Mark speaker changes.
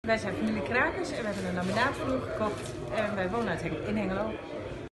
Speaker 1: Wij zijn familie Krakers en we hebben een laminaatvloer gekocht en wij wonen in Hengelo.